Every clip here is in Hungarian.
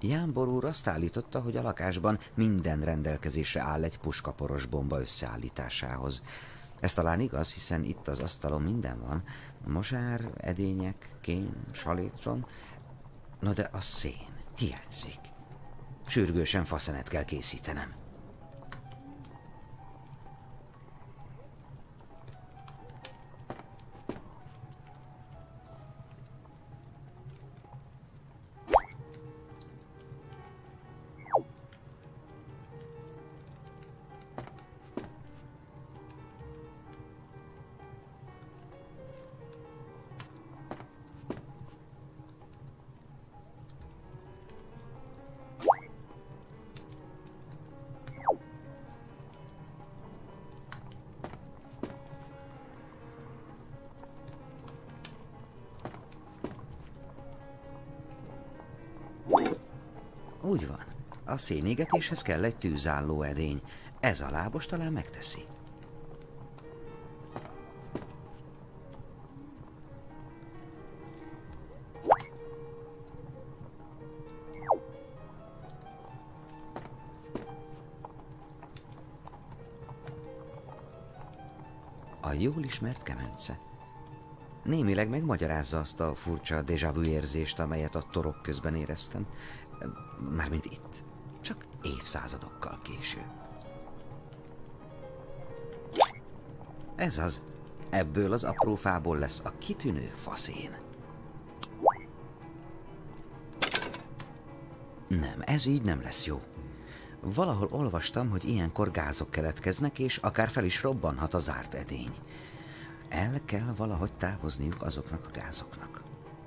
Jámbor úr azt állította, hogy a lakásban minden rendelkezésre áll egy puskaporos bomba összeállításához. Ez talán igaz, hiszen itt az asztalon minden van. Mosár, edények, kém, salétron. No de a szén hiányzik. Sürgősen faszenet kell készítenem. Úgy van. A szénégetéshez kell egy tűzálló edény. Ez a lábos talán megteszi. A jól ismert kemence. Némileg megmagyarázza azt a furcsa déjà vu érzést, amelyet a torok közben éreztem. Mármint itt. Csak évszázadokkal később. Ez az. Ebből az apró fából lesz a kitűnő faszén. Nem, ez így nem lesz jó. Valahol olvastam, hogy ilyenkor gázok keletkeznek, és akár fel is robbanhat a zárt edény. El kell valahogy távozniuk azoknak a gázoknak.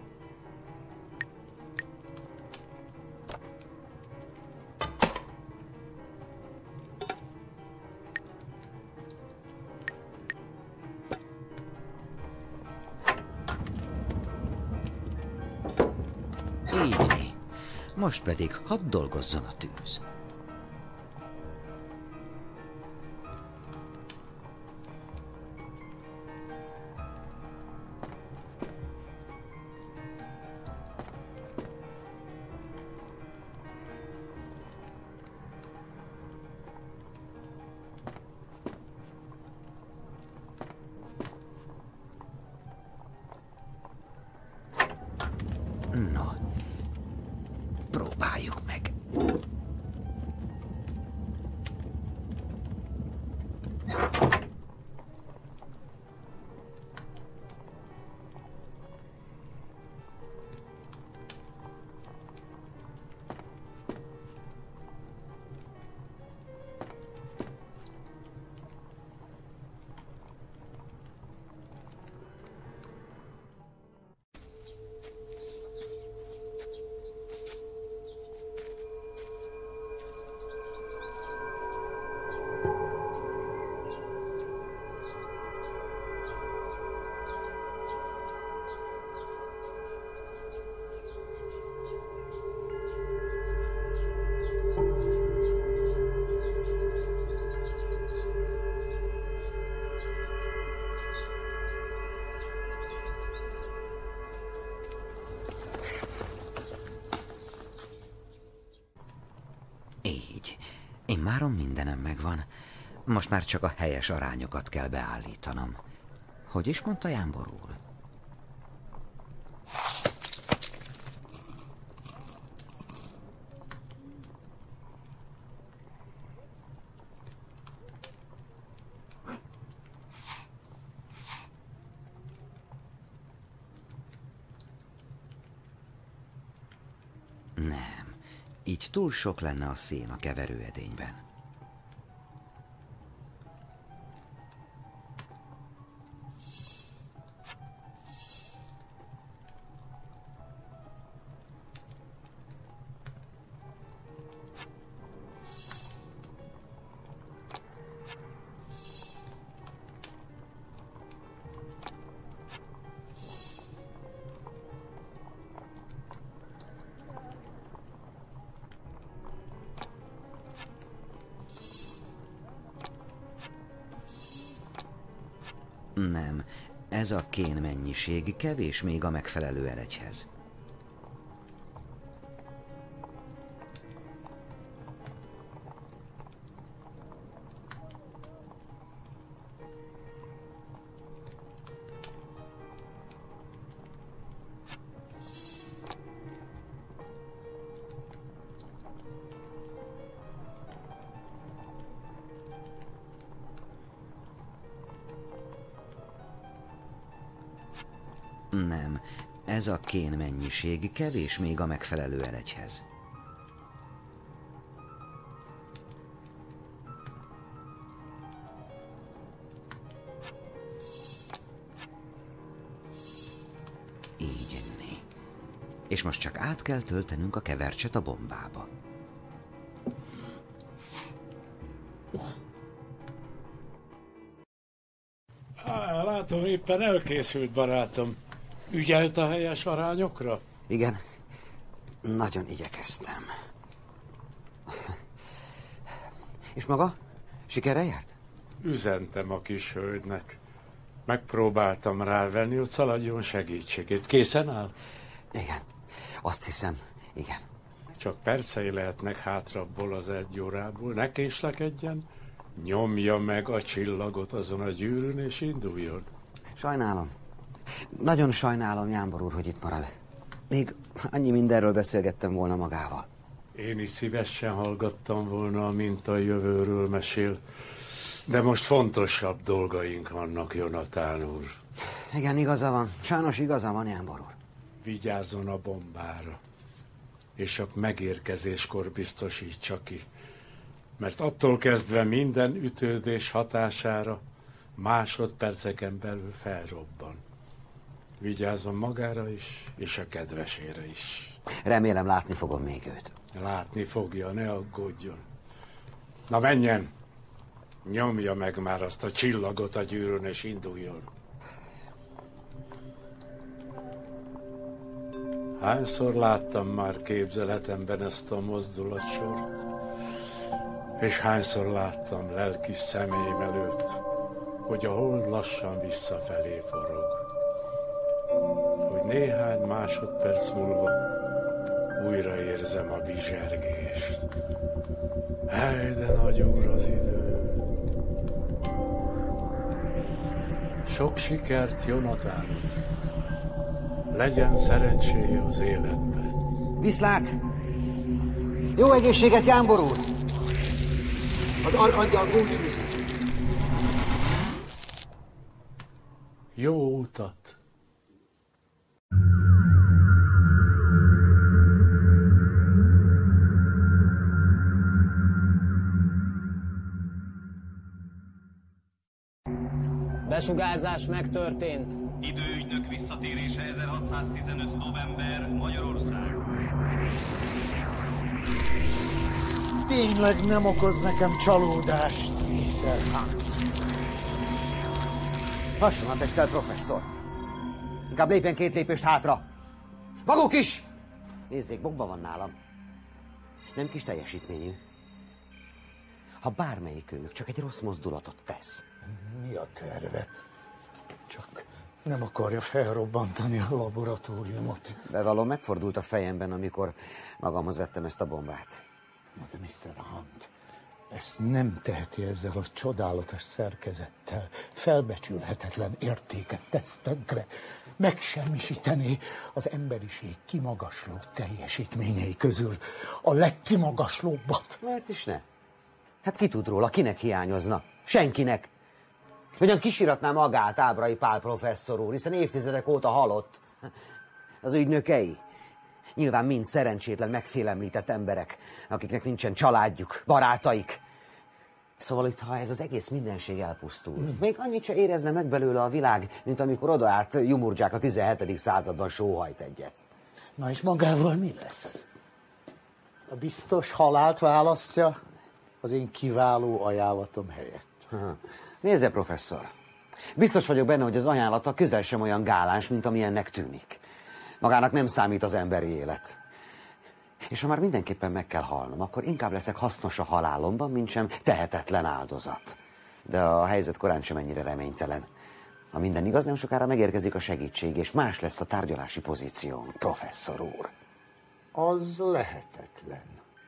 Így. Most pedig hadd dolgozzon a tűz. No, próbáljuk meg. Így. Immáron mindenem megvan. Most már csak a helyes arányokat kell beállítanom. Hogy is mondta Jámbor úr? Nem. Így túl sok lenne a szén a keverőedényben. Nem, ez a kén mennyiség kevés még a megfelelő elegyhez. Nem. Ez a kén mennyiség kevés még a megfelelő elegyhez. Így inni. És most csak át kell töltenünk a kevercset a bombába. Látom, éppen elkészült, barátom. Ügyelt a helyes arányokra? Igen, nagyon igyekeztem. És maga? Sikerrel járt? Üzentem a kis hölgynek. Megpróbáltam rávenni, hogy szaladjon segítségét. Készen áll? Igen, azt hiszem, igen. Csak percei lehetnek hátrabból az 1 órából. Ne késlekedjen. Nyomja meg a csillagot azon a gyűrűn, és induljon. Sajnálom. Nagyon sajnálom, Jámbor úr, hogy itt marad. Még annyi mindenről beszélgettem volna magával. Én is szívesen hallgattam volna, mint a jövőről mesél. De most fontosabb dolgaink vannak, Jonatán úr. Igen, igaza van. Sajnos igaza van, Jámbor úr. Vigyázzon a bombára. És csak megérkezéskor biztosítsa ki. Mert attól kezdve minden ütődés hatására másodperceken belül felrobban. Vigyázzon magára is, és a kedvesére is. Remélem látni fogom még őt. Látni fogja, ne aggódjon. Na menjen! Nyomja meg már azt a csillagot a gyűrűn, és induljon. Hányszor láttam már képzeletemben ezt a mozdulatsort? És hányszor láttam lelki szemeim előtt, hogy a hold lassan visszafelé forog. Hogy néhány másodperc múlva újra érzem a bizsergést. Hely, de nagy úr az idő. Sok sikert, Jonatán úr. Legyen szerencséje az életben. Viszlát! Jó egészséget, Jámbor úr! Az arkangyal búcsúzik. Jó utat! Besugárzás megtörtént. Időügynök visszatérése 1615. november, Magyarország. Tényleg nem okoz nekem csalódást, Mr. Hunt. Lassan a testel, professzor. Inkább lépjen 2 lépést hátra. Maguk is! Nézzék, bomba van nálam. Nem kis teljesítményű. Ha bármelyik őjük csak egy rossz mozdulatot tesz. Mi a terve? Csak nem akarja felrobbantani a laboratóriumot. Bevallom, megfordult a fejemben, amikor magamhoz vettem ezt a bombát. Na de Mr. Hunt, ezt nem teheti ezzel a csodálatos szerkezettel. Felbecsülhetetlen értéket tesz tönkre. Megsemmisíteni az emberiség kimagasló teljesítményei közül a legkimagaslóbbat. Miért is ne? Hát ki tud róla, kinek hiányozna? Senkinek. Hogyan kísératná magát Ábrai Pál professzor úr, hiszen évtizedek óta halott. Az ügynökei nyilván mind szerencsétlen, megfélemlített emberek, akiknek nincsen családjuk, barátaik. Szóval itt, ha ez az egész mindenség elpusztul, még annyit se érezne meg belőle a világ, mint amikor odaállt Jumurdzsák a 17. században sóhajt egyet. Na és magával mi lesz? A biztos halált választja az én kiváló ajánlatom helyett. Nézze, professzor, biztos vagyok benne, hogy az ajánlata közel sem olyan gáláns, mint amilyennek tűnik. Magának nem számít az emberi élet. És ha már mindenképpen meg kell halnom, akkor inkább leszek hasznos a halálomban, mint sem tehetetlen áldozat. De a helyzet korán sem ennyire reménytelen. Ha minden igaz, nem sokára megérkezik a segítség, és más lesz a tárgyalási pozíció, professzor úr. Az lehetetlen.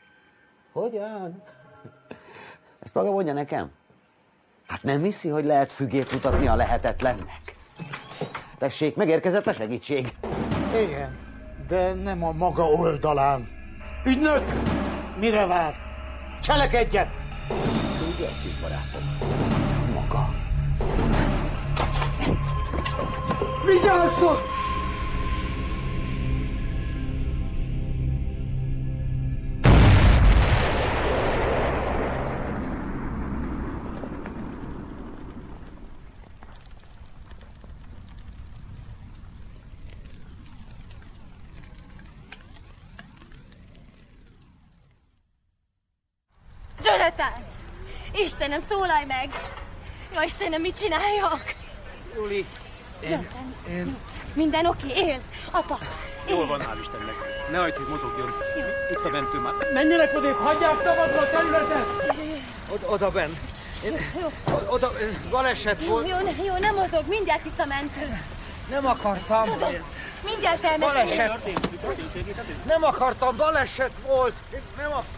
Hogyan? Ezt maga mondja nekem? Hát nem hiszi, hogy lehet fügét mutatni a lehetetlennek? Tessék, megérkezett a segítség. Igen, de nem a maga oldalán. Ügynök! Mire vár? Cselekedjen! Tudja, ez kis barátom. Maga. Vigyázzon! Jonathan! Istenem, szólalj meg! Ja, Istenem, mit csináljak? Juli, Jonathan, minden oké, él? Apa, jól van, hál' Istennek. Ne hagyd, hogy mozogjon. Itt a mentő már. Menjenek odébb, hagyják szabadra a területet! Oda benn. Oda, baleset volt. Jó, nem mozog, mindjárt itt a mentő. Nem akartam. Tudom, mindjárt elmesélem. Baleset. Nem akartam, baleset volt. Nem akartam.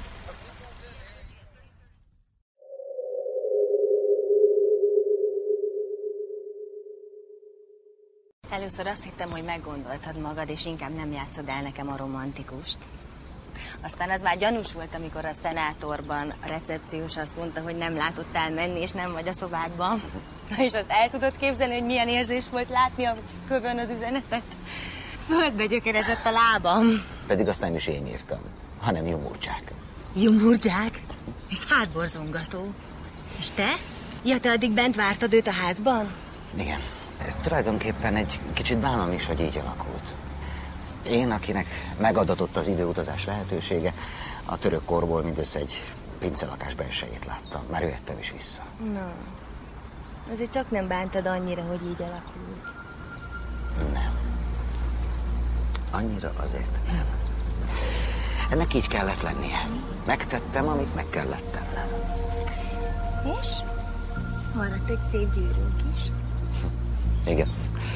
Először azt hittem, hogy meggondoltad magad, és inkább nem játszod el nekem a romantikust. Aztán az már gyanús volt, amikor a szenátorban a recepciós azt mondta, hogy nem látottál menni, és nem vagy a szobádban. Na és azt el tudod képzelni, hogy milyen érzés volt látni a kövön az üzenetet? Földbe gyökerezett a lábam. Pedig azt nem is én írtam, hanem Jumurcsák. Jumurcsák? Ez hátborzongató. És te? Ja, te addig bent vártad őt a házban? Igen. Tulajdonképpen egy kicsit bánom is, hogy így alakult. Én, akinek megadatott az időutazás lehetősége, a török korból mindössze egy pincelakás belsejét láttam. Már jöttem is vissza. Na, azért csak nem bántad annyira, hogy így alakult. Nem. Annyira azért nem. Ennek így kellett lennie. Megtettem, amit meg kellett tennem. És? Maradt egy szép gyűrűnk is. Igen.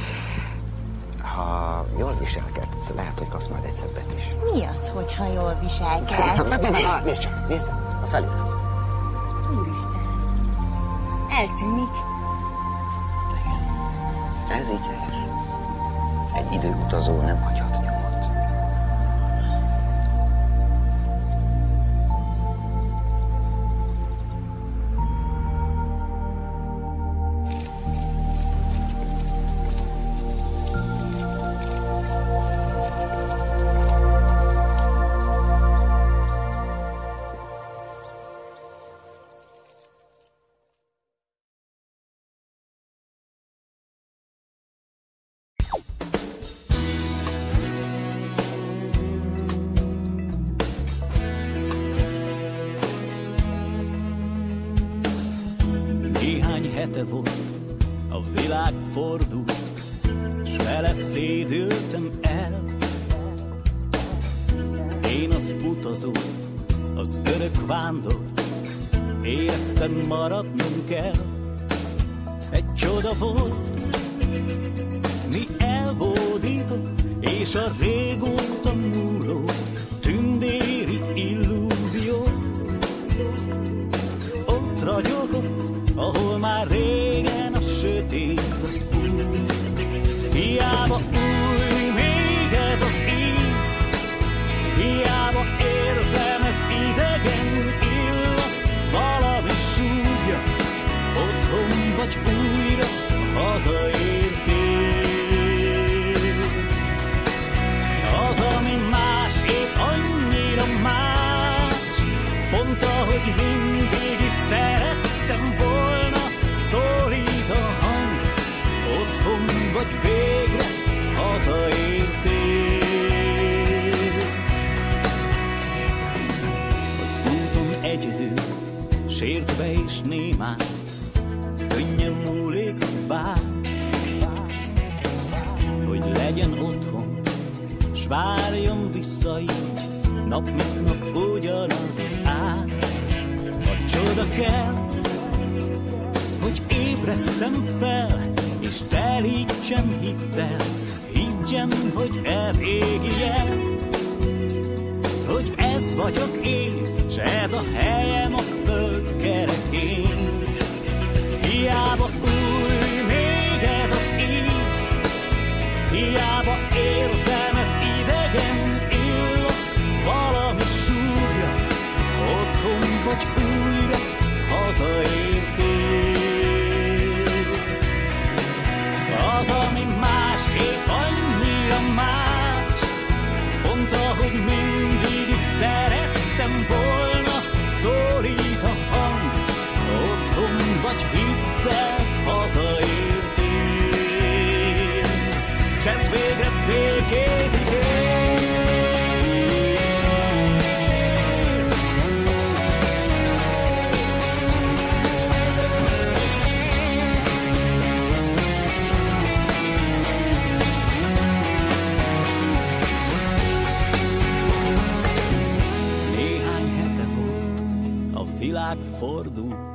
Ha jól viselkedsz, lehet, hogy kapsz majd egy szebbet is. Mi az, hogyha jól viselkedsz? Nézd csak, nézd, a felirat. Úristen, eltűnik. Igen. Ez így helyes. Egy időutazó nem hagyhat nyomot. Hete volt, a világ fordult, s vele szédültem el. Én az utazó, az örök vándor, éreztem maradnom kell. Egy csoda volt, mi elbódított, és a régóta múló tündéri illúzió. Ott ragyogott, ahol már régen a sötét az új. Hiába új még ez az íz, hiába érzem ez idegen illat, valami súlya, otthon vagy újra hazaértél. Az, ami más, épp annyira más, pont ahogy mindig is szerettem volna, szólít a hang, otthon vagy végre hazaértél. Az úton egyedül, sértve és némán, könnyen múlik a vár, hogy legyen otthon, s várjon vissza így, nap mint nap ugyanaz az ár. A csoda kell, hogy ébresszem fel, és telítsem hittel, higgyem, hogy ez égi jel, hogy ez vagyok én, s ez a helyem a föld kerekén. Hiába új még ez az íz, hiába érzem ez idegen illat, valami súlya, otthon vagy újra hazaértél. Az, ami más, épp annyira más, pont ahogy mindig is szerettem volna, szólít a hang, otthon vagy hittel hazaértél. S ez végre békét ígér. világ fordul.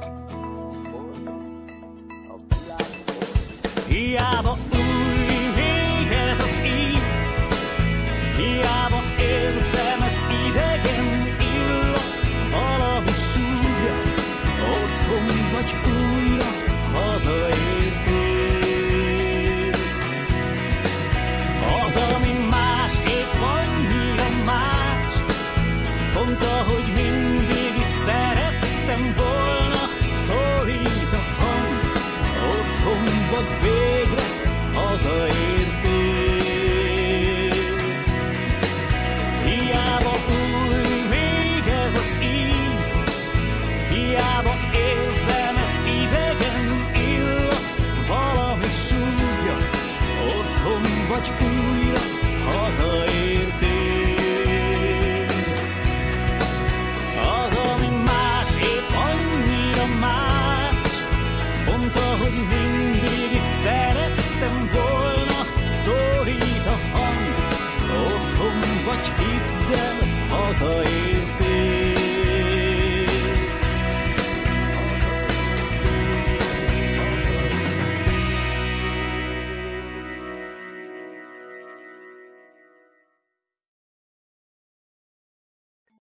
Hiába új még ez az íz, hiába érzem ez idegen illat, valami súlya, otthon vagy újra hazaértél. Az, ami más, épp annyira más, pont ahogy mindig is szerettem volna, szólít a hang, otthon vagy végre hazaértél. Hiába új még ez az íz, hiába érzem ez idegen illat, valami súlya, otthon vagy új